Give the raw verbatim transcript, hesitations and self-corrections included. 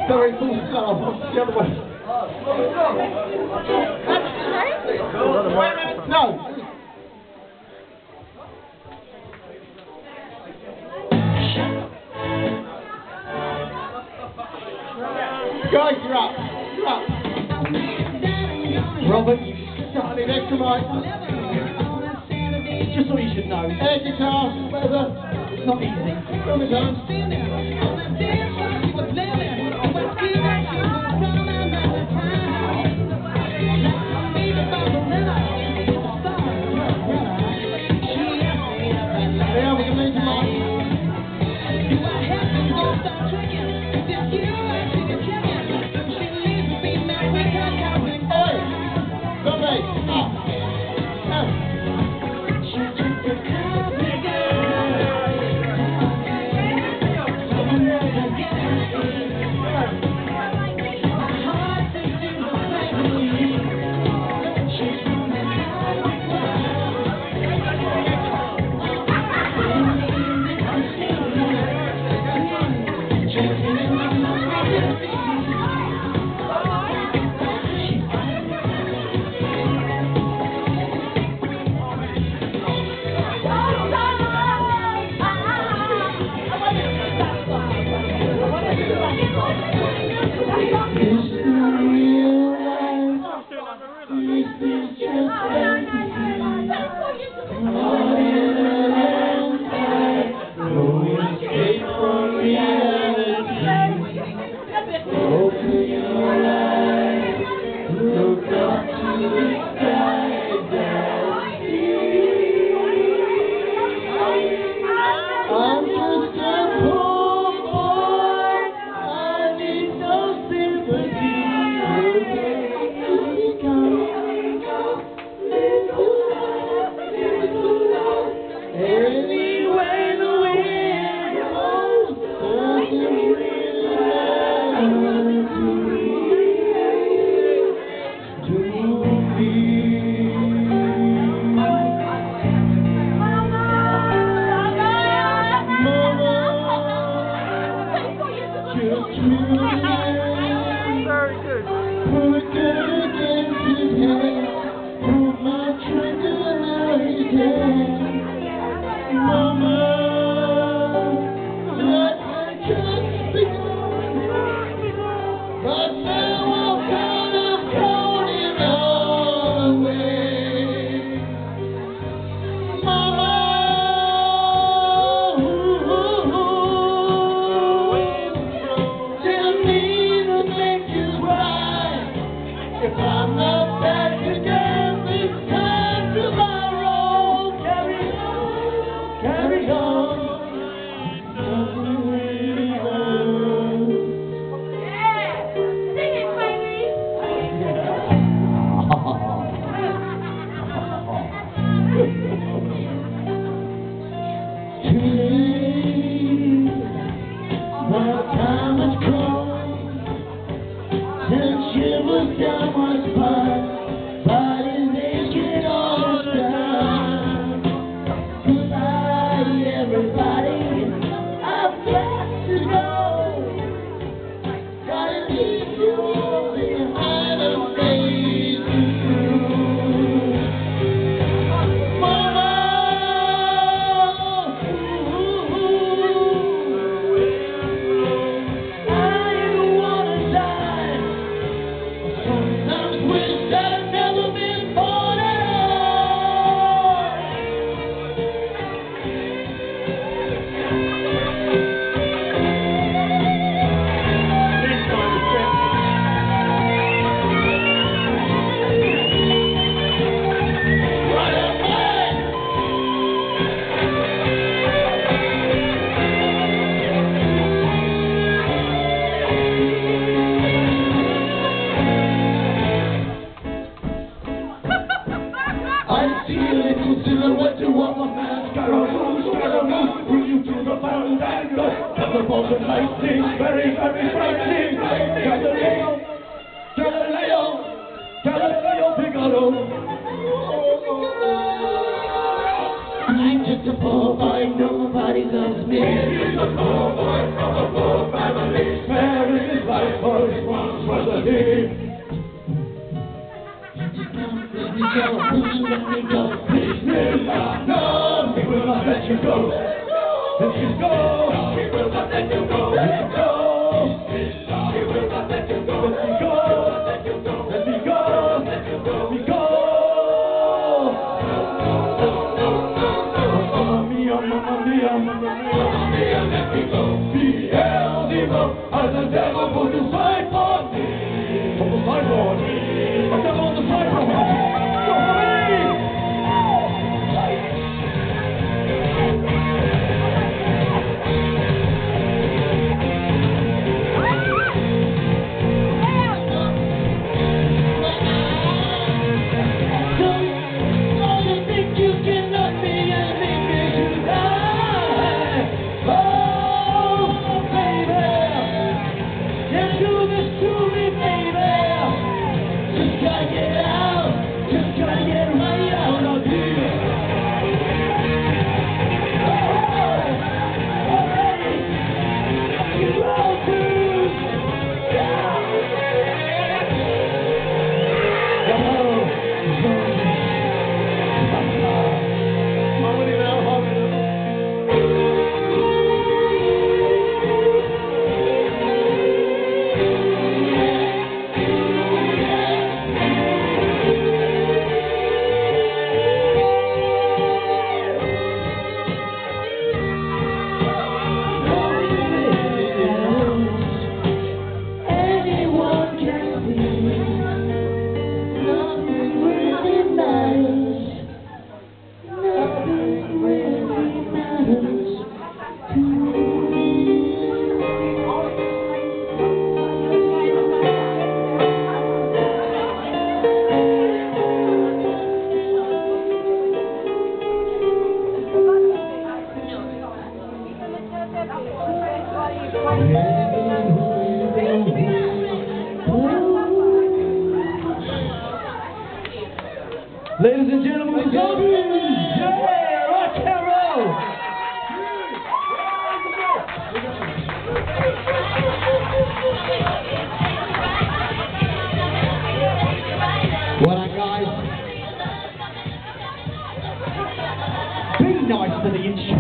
Sorry, full stop. The other way. No. Guys, you're up. You're up. Robert, I need extra mic. Just so you should know. Air guitar, whatever. It's not easy. Come on, Very, very frightening. Galileo, Galileo, Galileo Figaro. I'm just a poor boy, nobody loves me. He's a poor boy from a poor family. Where is his life? me go, please let me go. Please will not, no, we will not let you go. Let you go. We will not let you go. Let you go. We will not let you go. Let me go. Let me go. Let me go. Let me go. Mamma mia, mamma mia, mamma mia, let me go. Beelzebub has the devil put to fight for me. On the sideboard. The devil on the sideboard. Go for me. Ladies and gentlemen, yeah, rock and roll.